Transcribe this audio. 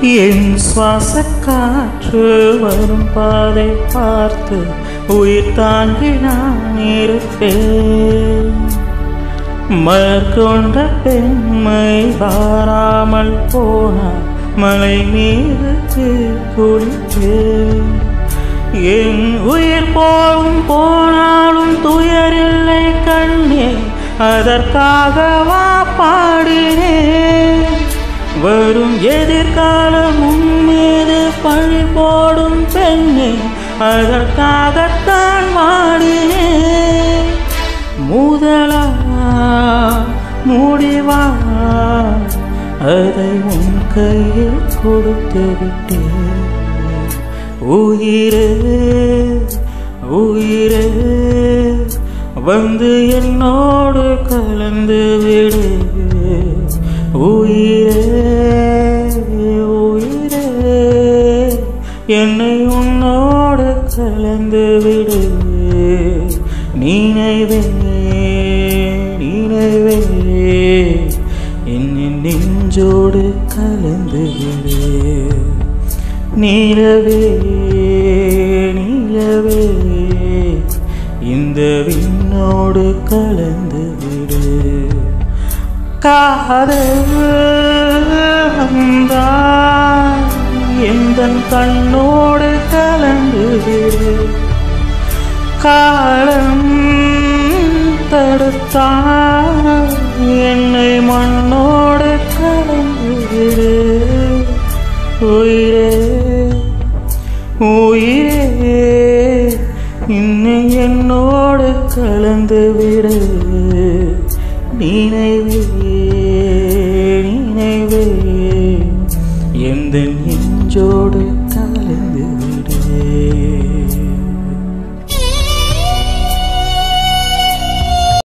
என் சுவாச காற்று வரும் பாதை பார்த்து உயிர் தாங்கி நான் இருப்பேன். மலர் கொண்ட பெண்மை வாராமல் போனால் மலை மீது குளிப்பேன். என் உயிர் போகும் போனாலும் துயரில்லை கண்ணே, அதற்காக வா பாடினேன். வரும் எதிர்காலம் உன்மீது பழி போடும் பெண்ணே, அதற்காகத்தான் வாடினேன். முதலா முடிவா அதை உன் கையில் கொடுத்து விட்டேன். உயிரே உயிரே வந்து என்னோடு கலந்து விடு. உயிரே உயிரே என்னை உன்னோடு கலந்து விடு. நினைவே நினைவே என் நெஞ்சோடு கலந்து விடு. நிலவே நிலவே இந்த விண்ணோடு கலந்து விடு. காதல் வந்தால் எந்தன் கண்ணோடு கலந்து விடு. காலம் தடுத்தால் என்னை மண்ணோடு கலந்து விடு. உயிரே உயிரே இன்னும் என்னோடு கலந்து விடு. நினைவே நினைவே எந்த நெஞ்சோடு கலந்து விடு.